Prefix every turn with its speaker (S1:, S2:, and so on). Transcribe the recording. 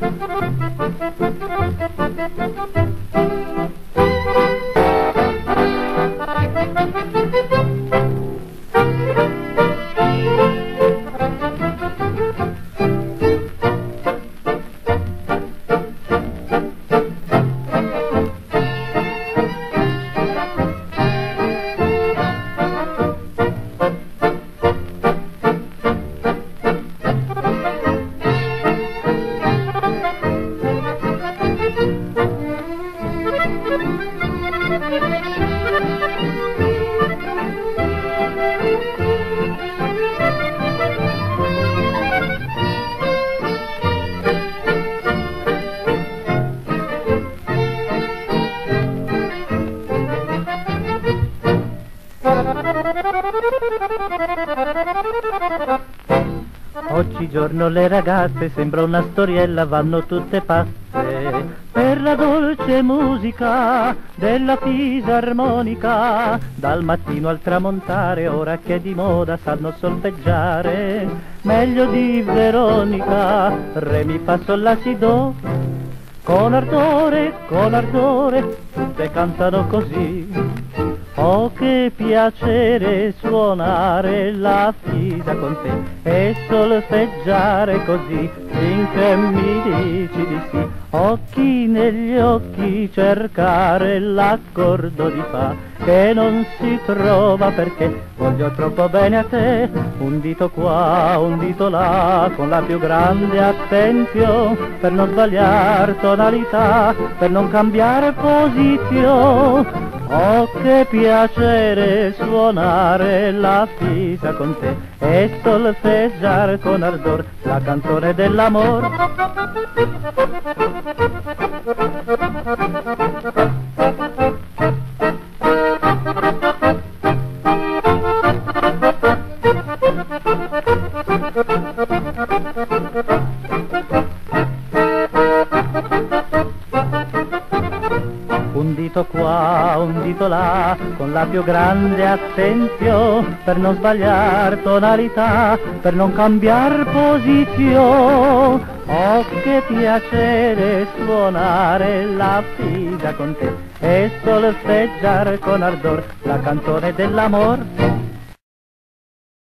S1: Oggigiorno le ragazze, sembra una storiella, vanno tutte pazze per la dolce musica della fisarmonica. Dal mattino al tramontare, ora che è di moda, sanno solfeggiare meglio di Veronica. Re, mi, fa, sol, la, si, do, con ardore, tutte cantano così. Oh, che piacere suonare la fisa con te e solfeggiare così finché mi dici di sì. Occhi negli occhi cercare l'accordo di fa che non si trova perché voglio troppo bene a te. Un dito qua, un dito là, con la più grande attenzione per non sbagliare tonalità, per non cambiare posizione. Oh, che piacere suonare la fisa con te e solfeggiare con ardor la canzone dell'amor. Un dito qua, un dito là, con la più grande attenzione per non sbagliare tonalità, per non cambiare posizione. Oh, che piacere suonare la fisa con te e solfeggiare con ardor la canzone dell'amor.